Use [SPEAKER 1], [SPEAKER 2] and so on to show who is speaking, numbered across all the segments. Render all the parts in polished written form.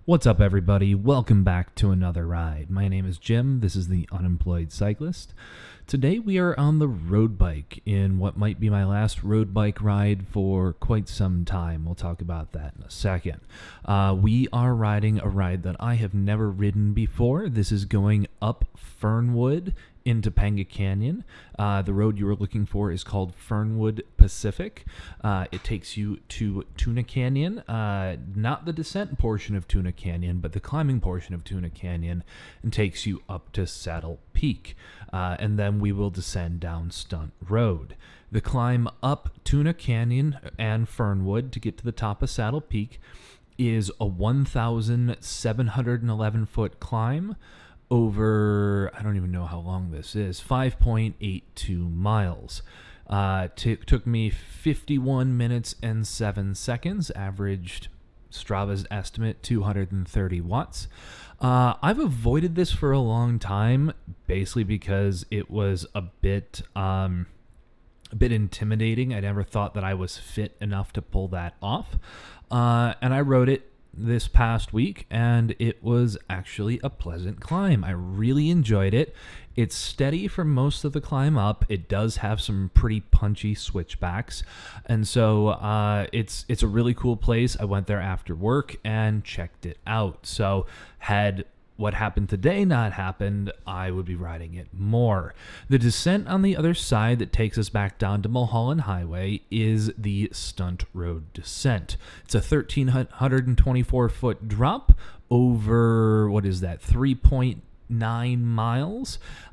[SPEAKER 1] What's up, everybody? Welcome back to another ride. My name is Jim. This is the Unemployed Cyclist. Today we are on the road bike in what might be my last road bike ride for quite some time. We'll talk about that in a second. We are riding a ride that I have never ridden before. This is going up Fernwood in Topanga Canyon. The road you are looking for is called Fernwood Pacific. It takes you to Tuna Canyon, not the descent portion of Tuna Canyon, but the climbing portion of Tuna Canyon, and takes you up to Saddle Peak. And then we will descend down Stunt Road. The climb up Tuna Canyon and Fernwood to get to the top of Saddle Peak is a 1,711 foot climb over, I don't even know how long this is, 5.82 miles. Took me 51 minutes and 7 seconds, averaged Strava's estimate 230 watts. I've avoided this for a long time, basically because it was a bit intimidating. I never thought that I was fit enough to pull that off. And I rode it this past week, and it was actually a pleasant climb. I really enjoyed it. It's steady for most of the climb up. It does have some pretty punchy switchbacks, and so it's a really cool place. I went there after work and checked it out. So had what happened today not happened, I would be riding it more. The descent on the other side that takes us back down to Mulholland Highway is the Stunt Road descent. It's a 1,324 foot drop over, what is that, 3.9 miles.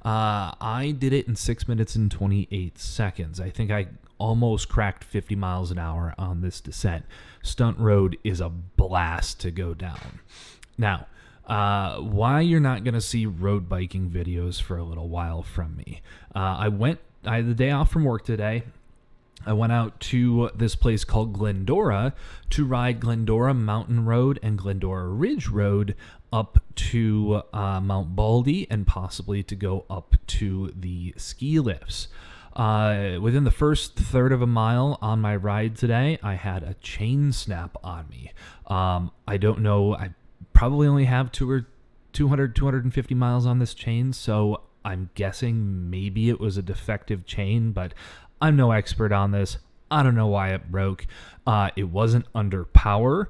[SPEAKER 1] I did it in 6 minutes and 28 seconds. I think I almost cracked 50 miles an hour on this descent. Stunt Road is a blast to go down. Now, why you're not going to see road biking videos for a little while from me. I had the day off from work today. I went out to this place called Glendora to ride Glendora Mountain Road and Glendora Ridge Road up to Mount Baldy and possibly to go up to the ski lifts. Within the first third of a mile on my ride today, I had a chain snap on me. I don't know, I probably only have 250 miles on this chain, so I'm guessing maybe it was a defective chain, but I'm no expert on this. I don't know why it broke. It wasn't under power.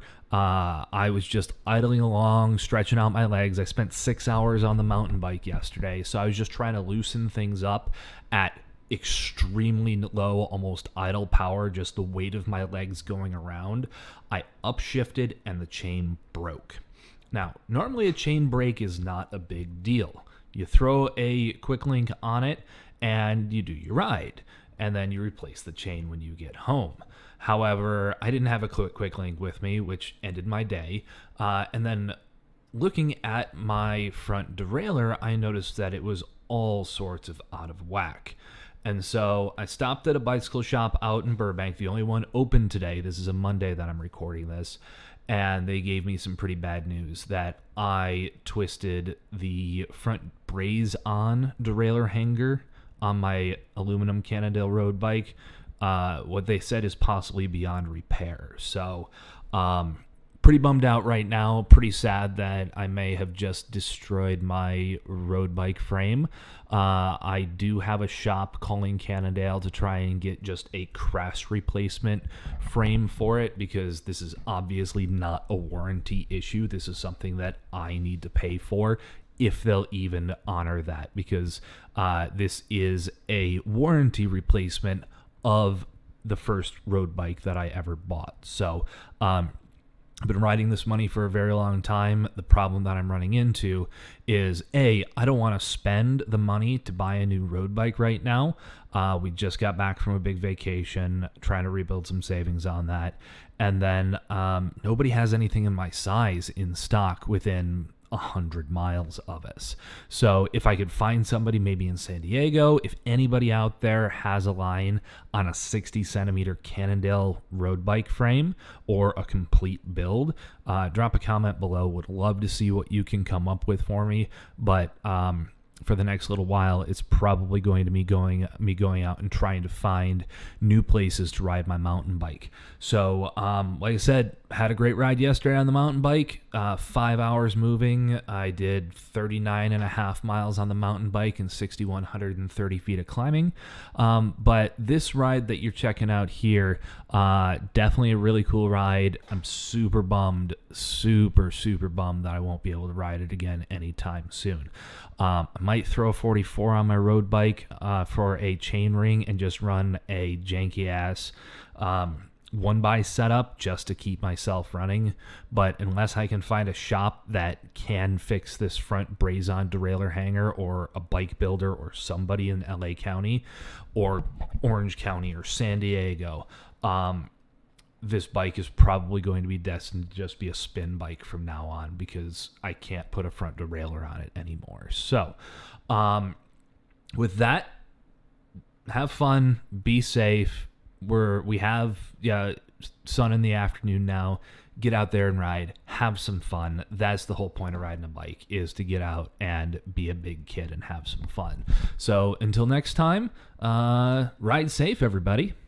[SPEAKER 1] I was just idling along, stretching out my legs. I spent 6 hours on the mountain bike yesterday, so I was just trying to loosen things up at extremely low, almost idle power, just the weight of my legs going around. I upshifted and the chain broke. Now, normally a chain break is not a big deal. You throw a quick link on it and you do your ride, and then you replace the chain when you get home. However, I didn't have a quick link with me, which ended my day. And then looking at my front derailleur, I noticed that it was all sorts of out of whack. And so I stopped at a bicycle shop out in Burbank, the only one open today. This is a Monday that I'm recording this. And they gave me some pretty bad news that I twisted the front braze-on derailleur hanger on my aluminum Cannondale road bike. What they said is possibly beyond repair. So pretty bummed out right now. Pretty sad that I may have just destroyed my road bike frame. I do have a shop calling Cannondale to try and get just a crash replacement frame for it, because this is obviously not a warranty issue. This is something that I need to pay for, if they'll even honor that, because this is a warranty replacement of the first road bike that I ever bought. So I've been riding this money for a very long time. The problem that I'm running into is, A, I don't want to spend the money to buy a new road bike right now. We just got back from a big vacation, trying to rebuild some savings on that. And then nobody has anything in my size in stock within 100 miles of us. So if I could find somebody maybe in San Diego, if anybody out there has a line on a 60 centimeter Cannondale road bike frame or a complete build, drop a comment below. Would love to see what you can come up with for me. But for the next little while, it's probably going to be going out and trying to find new places to ride my mountain bike. So like I said, had a great ride yesterday on the mountain bike. 5 hours moving. I did 39.5 miles on the mountain bike and 6,130 feet of climbing. But this ride that you're checking out here, definitely a really cool ride. I'm super bummed, super bummed that I won't be able to ride it again anytime soon. I might throw a 44 on my road bike for a chain ring and just run a janky ass one by setup just to keep myself running. But unless I can find a shop that can fix this front braze-on derailleur hanger, or a bike builder or somebody in LA County or Orange County or San Diego, this bike is probably going to be destined to just be a spin bike from now on, because I can't put a front derailleur on it anymore. So with that, have fun, be safe. We have sun in the afternoon now. Get out there and ride, have some fun. That's the whole point of riding a bike, is to get out and be a big kid and have some fun. So until next time, ride safe, everybody.